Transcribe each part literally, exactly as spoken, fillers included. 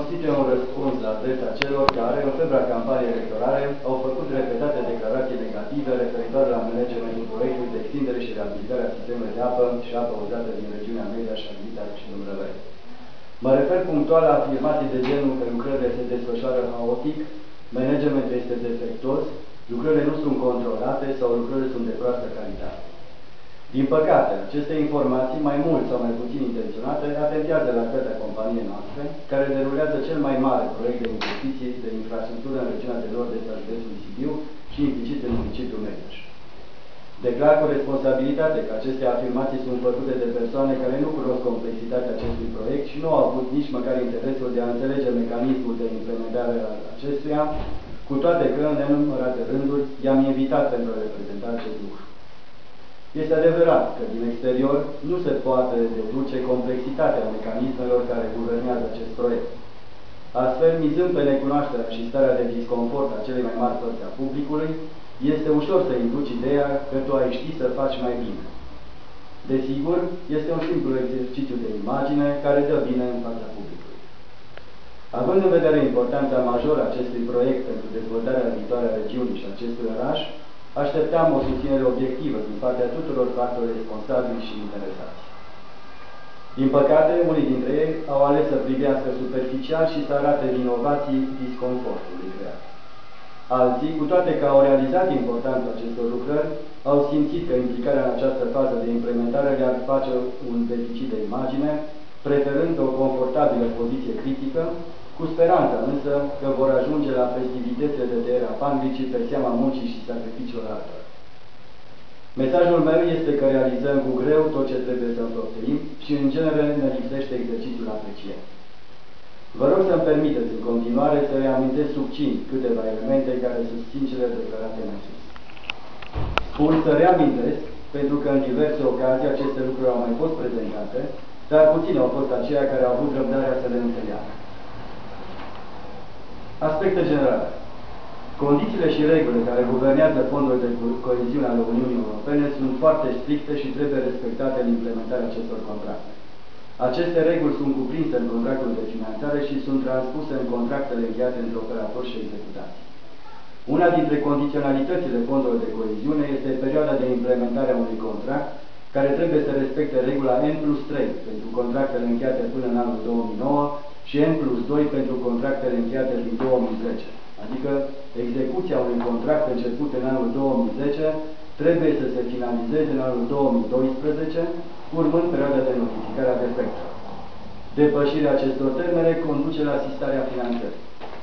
constituie un răspuns la adresa celor care, în febra campaniei electorale, au făcut repetate declarații negative referitoare la managementul proiectului de extindere și reabilitare a sistemului de apă și apă uzată din regiunea Media și Arghita și Dumbrăveni. Mă refer punctual la afirmații de genul că lucrările se desfășoară haotic, managementul este defectuos, lucrările nu sunt controlate sau lucrările sunt de proastă calitate. Din păcate, aceste informații, mai mult sau mai puțin intenționate, atentează la activitatea companiei noastre, care derulează cel mai mare proiect de investiții de infrastructură în regiunea de nord-est al județului Sibiu și implicit în municipiul Mediaș. Declar cu responsabilitate că aceste afirmații sunt făcute de persoane care nu cunosc complexitatea acestui proiect și nu au avut nici măcar interesul de a înțelege mecanismul de implementare al acestuia, cu toate că, în nenumărate rânduri, i-am invitat pentru a reprezenta acest lucru. Este adevărat că din exterior nu se poate deduce complexitatea mecanismelor care guvernează acest proiect. Astfel, mizând pe necunoașterea și starea de disconfort a celei mai mari părți a publicului, este ușor să induci ideea că tu ai ști să faci mai bine. Desigur, este un simplu exercițiu de imagine care dă bine în fața publicului. Având în vedere importanța majoră a acestui proiect pentru dezvoltarea viitoare a regiunii și acestui oraș, așteptam o susținere obiectivă din partea tuturor factorilor responsabili și interesați. Din păcate, unii dintre ei au ales să privească superficial și să arate vinovații disconfortului creat. Alții, cu toate că au realizat importanța acestor lucrări, au simțit că implicarea în această fază de implementare le-ar face un deficit de imagine, preferând o confortabilă poziție critică, cu speranța însă că vor ajunge la festivitățile de tăiere a pandricii pe seama muncii și sacrificiilor altora. Mesajul meu este că realizăm cu greu tot ce trebuie să înfăptuim și, în genere, ne lipsește exercițiul aprecierii. Vă rog să-mi permiteți în continuare să reamintesc succint câteva elemente care susțin cele declarate mai sus. Spun să reamintesc, pentru că în diverse ocazii aceste lucruri au mai fost prezentate, dar puțini au fost aceia care au avut răbdarea să le înțeleagă. Aspecte generale. Condițiile și regulile care guvernează fondurile de coeziune ale Uniunii Europene sunt foarte stricte și trebuie respectate în implementarea acestor contracte. Aceste reguli sunt cuprinse în contractul de finanțare și sunt transpuse în contractele încheiate între operatori și executați. Una dintre condiționalitățile fondurilor de coeziune este perioada de implementare a unui contract, care trebuie să respecte regula N plus trei pentru contractele încheiate până în anul două mii nouă și N plus doi pentru contractele încheiate din două mii zece. Adică execuția unui contract început în anul două mii zece trebuie să se finalizeze în anul două mii doisprezece, urmând perioada de notificare a defectelor. Depășirea acestor termene conduce la asistarea finanțării.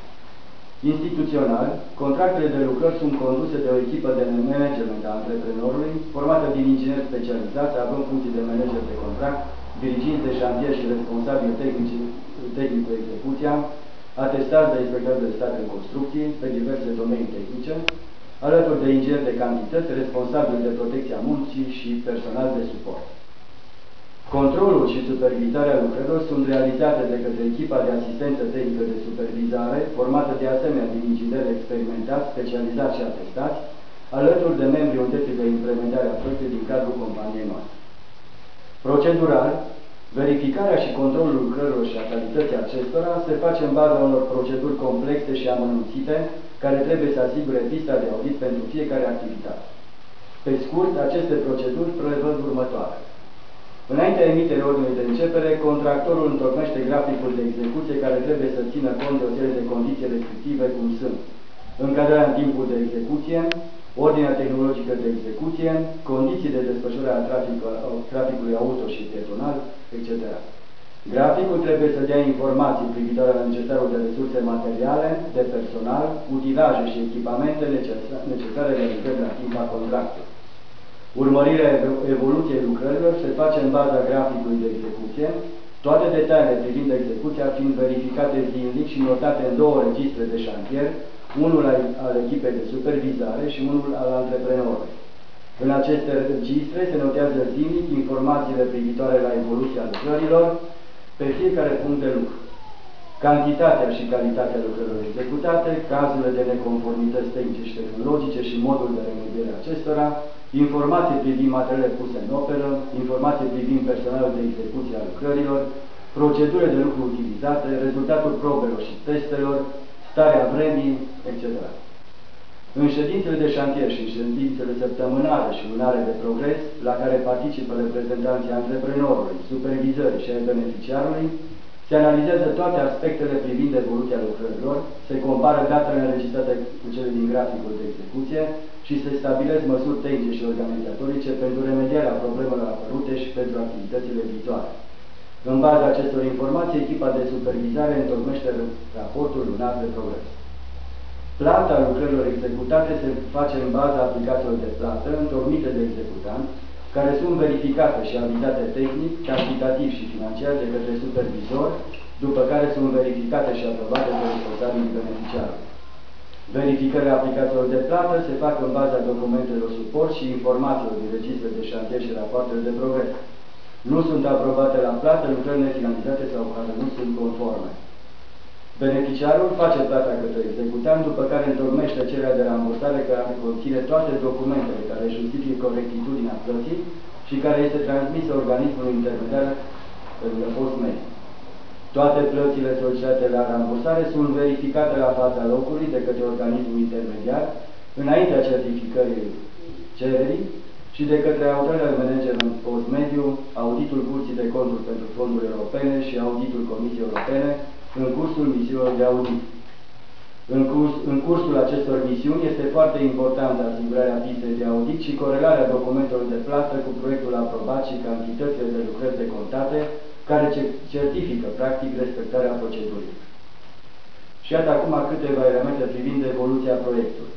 Instituțional, contractele de lucrări sunt conduse de o echipă de management a antreprenorului, formată din ingineri specializați, având funcții de manager de contract, diriginți de șantier și responsabili tehnic cu execuția, atestați de inspector de stat în construcții, pe diverse domenii tehnice, alături de ingineri de cantități, responsabili de protecția muncii și personal de suport. Controlul și supervizarea lucrărilor sunt realizate de către echipa de asistență tehnică de supervizare, formată de asemenea din ingineri experimentați, specializați și atestați, alături de membrii unității de implementare a proiectului din cadrul companiei noastre. Procedural, verificarea și controlul lucrărilor și a calității acestora se face în baza unor proceduri complexe și amănunțite, care trebuie să asigure pista de audit pentru fiecare activitate. Pe scurt, aceste proceduri prevăd următoare. Înaintea emiterii ordinului de începere, contractorul întocmește graficul de execuție care trebuie să țină cont de o serie de condiții restrictive, cum sunt încadrarea în timpul de execuție, ordinea tehnologică de execuție, condiții de desfășurare a traficului auto și pietonal, et cetera. Graficul trebuie să dea informații privitoare la necesarul de resurse materiale, de personal, utilaje și echipamente necesare realizării la timp a contractului. Urmărirea evoluției lucrărilor se face în baza graficului de execuție, toate detaliile privind execuția fiind verificate zilnic și notate în două registre de șantier, unul al echipei de supervizare și unul al antreprenorului. În aceste registre se notează zilnic informațiile privitoare la evoluția lucrărilor pe fiecare punct de lucru. Cantitatea și calitatea lucrărilor executate, cazurile de neconformități tehnice și tehnologice și modul de remediere a acestora, informații privind materiale puse în operă, informații privind personalul de execuție a lucrărilor, procedurile de lucru utilizate, rezultatul probelor și testelor, starea vremii, et cetera. În ședințele de șantier și în ședințele săptămânale și lunare de progres, la care participă reprezentanții antreprenorului, supervizării și ai beneficiarului, se analizează toate aspectele privind evoluția lucrărilor, se compară datele înregistrate cu cele din graficul de execuție și se stabilesc măsuri tehnice și organizatorice pentru remedierea problemelor apărute și pentru activitățile viitoare. În baza acestor informații, echipa de supervizare întocmește raportul lunar de progres. Plata lucrărilor executate se face în baza aplicațiilor de plată întocmite de executant, care sunt verificate și avizate tehnic, cantitativ și financiar de către supervizor, după care sunt verificate și aprobate de responsabilii beneficiarului. Verificările aplicațiilor de plată se fac în baza documentelor suport și informațiilor din registre de șantier și rapoartele de progres. Nu sunt aprobate la plată lucrările finalizate sau care nu sunt conforme. Beneficiarul face plata către executant, după care întocmește cererea de rambursare care conține toate documentele care justifică corectitudinea plății și care este transmisă organismului intermediar în post mediu. Toate plățile solicitate la rambursare sunt verificate la fața locului de către organismul intermediar, înaintea certificării cererii și de către autoritatea de management post mediu, auditul Curții de Conturi pentru Fonduri Europene și auditul Comisiei Europene, în cursul misiunilor de audit. În, curs, în cursul acestor misiuni este foarte importantă asigurarea pistei de audit și corelarea documentelor de plată cu proiectul aprobat și cantitățile de lucrări decontate, care certifică, practic, respectarea procedurii. Și iată acum câteva elemente privind evoluția proiectului.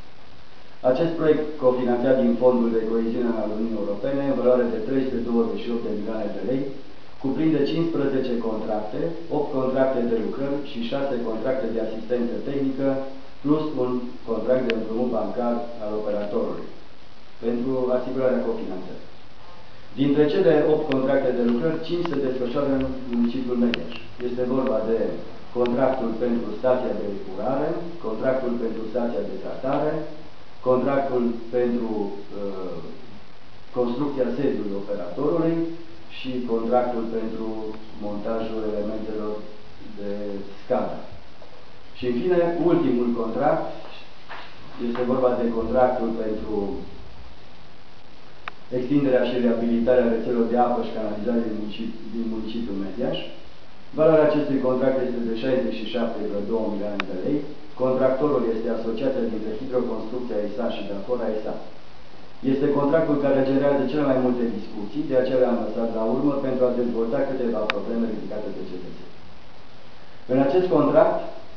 Acest proiect, cofinanțat din Fondul de Coeziune al Uniunii Europene, în valoare de trei sute douăzeci și opt de milioane de lei, cuprinde cincisprezece contracte, opt contracte de lucrări și șase contracte de asistență tehnică, plus un contract de împrumut bancar al operatorului, pentru asigurarea cofinanțării. Dintre cele opt contracte de lucrări, cinci se desfășoară în municipiul Mediaș. Este vorba de contractul pentru stația de epurare, contractul pentru stația de tratare, contractul pentru uh, construcția sediului operatorului și contractul pentru montajul elementelor de scadă. Și în fine, ultimul contract este vorba de contractul pentru extinderea și reabilitarea rețelelor de apă și canalizare din, municip, din municipiul Mediaș. Valoarea acestui contract este de șaizeci și șapte virgulă doi milioane de lei. Contractorul este asociația dintre Hidroconstrucția E S A și Dafora E S A. Este contractul care generează cele mai multe discuții, de aceea le-am lăsat la urmă pentru a dezvolta câteva probleme ridicate de cetățeni. În acest contract,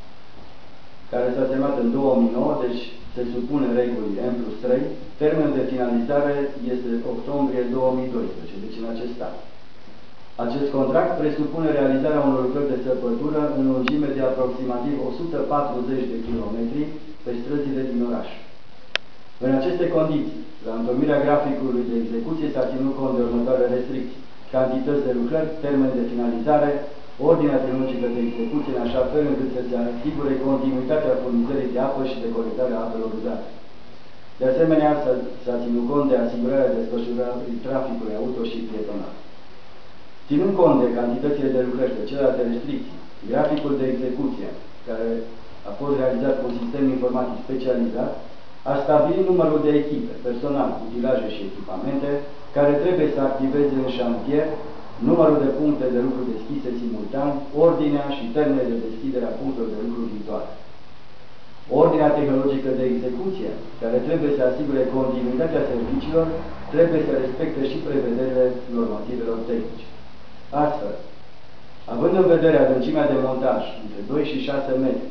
care s-a semnat în două mii nouă, deci se supune regulii M plus trei, termenul de finalizare este octombrie două mii doisprezece, deci în acest an. Acest contract presupune realizarea unor lucrări de săpătură în lungime de aproximativ o sută patruzeci de kilometri pe străzile din oraș. În aceste condiții, la întocmirea graficului de execuție s-a ținut cont de următoarele restricții: cantități de lucrări, termen de finalizare, ordinea tehnologică de execuție, în așa fel încât să se asigure continuitatea furnizării de apă și de colectarea apelor uzate. De asemenea, s-a ținut cont de asigurarea desfășurării traficului auto și pietonal. Ținând cont de cantitățile de lucrări și celelalte restricții, graficul de execuție, care a fost realizat cu un sistem informatic specializat, a stabilit numărul de echipe, personal, utilaje și echipamente, care trebuie să activeze în șantier, numărul de puncte de lucru deschise simultan, ordinea și termenele de deschidere a punctelor de lucru viitoare. Ordinea tehnologică de execuție, care trebuie să asigure continuitatea serviciilor, trebuie să respecte și prevederile normativelor tehnice. Astfel, având în vedere adâncimea de montaj între doi și șase metri,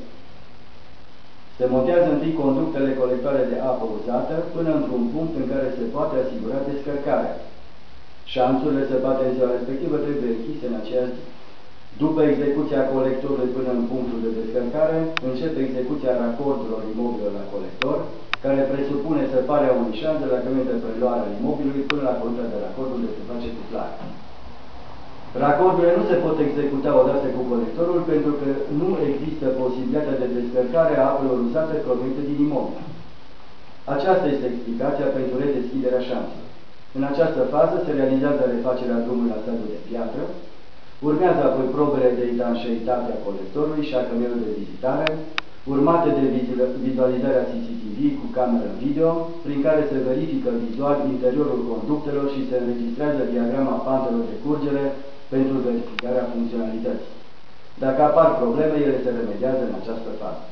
se montează întâi conductele colectoare de apă uzată până într-un punct în care se poate asigura descărcarea. Șanțurile săpate în ziua respectivă trebuie închise în aceeași zi. După execuția colectorului până în punctul de descărcare, începe execuția racordurilor imobililor la colector, care presupune săparea unui șanț de la căminul de preluare al imobilului până la colita de racord unde se face cuplare. Racordurile nu se pot executa odată cu colectorul pentru că nu există posibilitatea de descărcare a apelor uzate provenite din imobil. Aceasta este explicația pentru redeschiderea șanțelor. În această fază se realizează refacerea drumului la stadiul de piatră, Urmează apoi probele de etanșeitate a colectorului și a căminului de vizitare, urmate de vizualizarea C C T V cu cameră video, prin care se verifică vizual interiorul conductelor și se înregistrează diagrama pantelor de curgere pentru verificarea funcționalității. Dacă apar probleme, ele se remediază în această fază.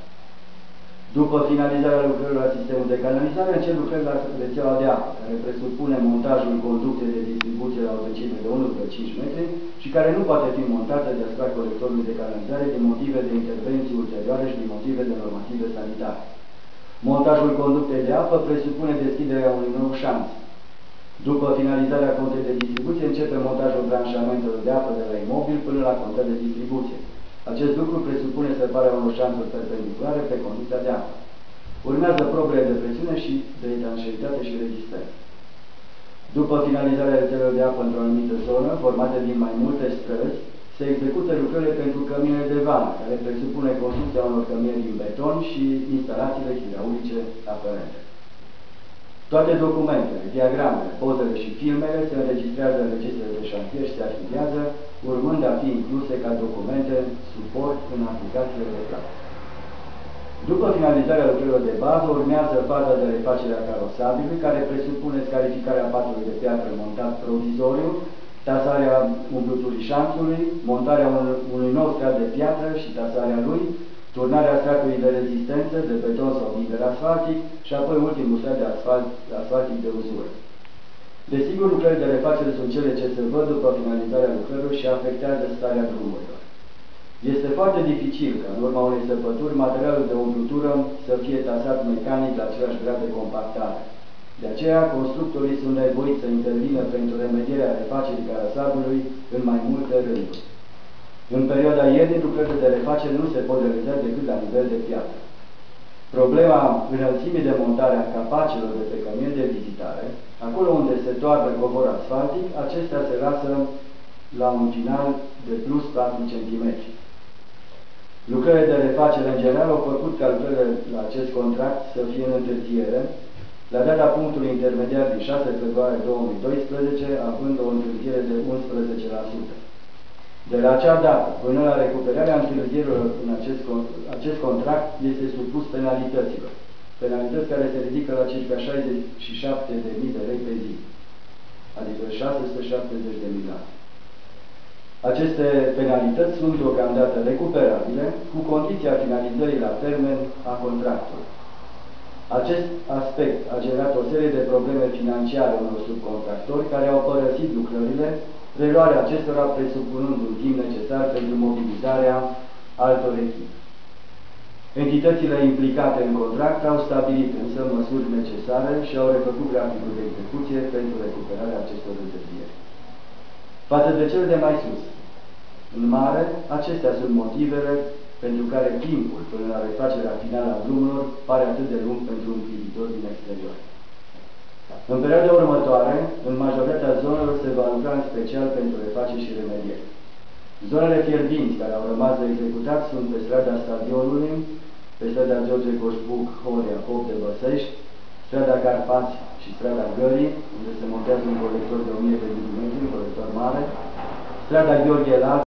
După finalizarea lucrărilor la sistemul de canalizare, încep lucrările la rețeaua de apă, care presupune montajul conductei de distribuție la o adâncime de unu virgulă cinci metri și care nu poate fi montată deasupra colectorului de canalizare din motive de intervenții ulterioare și din motive de normative sanitare. Montajul conductei de apă presupune deschiderea unui nou șanț. După finalizarea contei de distribuție, începe montajul branșamentelor de apă de la imobil până la conta de distribuție. Acest lucru presupune separarea unor șanțuri perpendiculare pe conducția de apă. Urmează probele de presiune și de etanșeitate și rezistență. După finalizarea rețelelor de apă într-o anumită zonă, formate din mai multe străzi, se execută lucrările pentru căminele de vană, care presupune construcția unor cămini din beton și instalațiile hidraulice aferente. Toate documentele, diagramele, pozele și filmele se înregistrează în registrele de șantier și se arhivează, urmând a fi incluse ca documente suport în aplicațiile de plată. După finalizarea lucrărilor de bază, urmează faza de refacere a carosabilului, care presupune scarificarea patului de piatră montat provizoriu, tasarea umpluturii șanțului, montarea unui nou strat de piatră și tasarea lui, turnarea stratului de rezistență, de beton sau binder asfaltic și apoi ultimul strat de asfalt, asfaltic de uzură. Desigur, lucrările de refacere sunt cele ce se văd după finalizarea lucrărilor și afectează starea drumurilor. Este foarte dificil ca, în urma unei săpături, materialul de umplutură să fie tasat mecanic la același grad de compactare. De aceea, constructorii sunt nevoiți să intervină pentru remedierea refacerii carosabilului în mai multe rânduri. În perioada iernii, lucrările de refacere nu se pot realiza decât la nivel de piatră. Problema înălțimii de montare a capacilor de pe cămin de vizitare, acolo unde se toarnă covor asfaltic, acestea se lasă la un final de plus patru centimetri. Lucrările de refacere în general au făcut ca lucrările la acest contract să fie în întârziere, la data punctului intermediar din șase februarie două mii doisprezece, având o întârziere de unsprezece la sută. De la acea dată până la recuperarea întârzierilor în acest, acest contract este supus penalităților. Penalități care se ridică la circa șaizeci și șapte de mii de lei pe zi, adică șase sute șaptezeci de milioane. Aceste penalități sunt deocamdată recuperabile, cu condiția finalizării la termen a contractului. Acest aspect a generat o serie de probleme financiare unor subcontractori care au părăsit lucrările, preluarea acestora presupunând un timp necesar pentru mobilizarea altor echipe. Entitățile implicate în contract au stabilit însă măsuri necesare și au refăcut graficul de execuție pentru recuperarea acestor întârzieri. Față de cele de mai sus, în mare, acestea sunt motivele pentru care timpul până la refacerea finală a drumurilor pare atât de lung pentru un vizitor din exterior. În perioada următoare, în majoritatea zonelor se va lucra în special pentru refaceri și remedieri. Zonele fierbinți care au rămas de executat sunt pe strada Stadionului, pe strada George Coșbuc, Horia, Pop de Băsești, strada Carpați și strada Gării, unde se montează un colector de o mie de milimetri, un colector mare, strada Gheorghe Lav,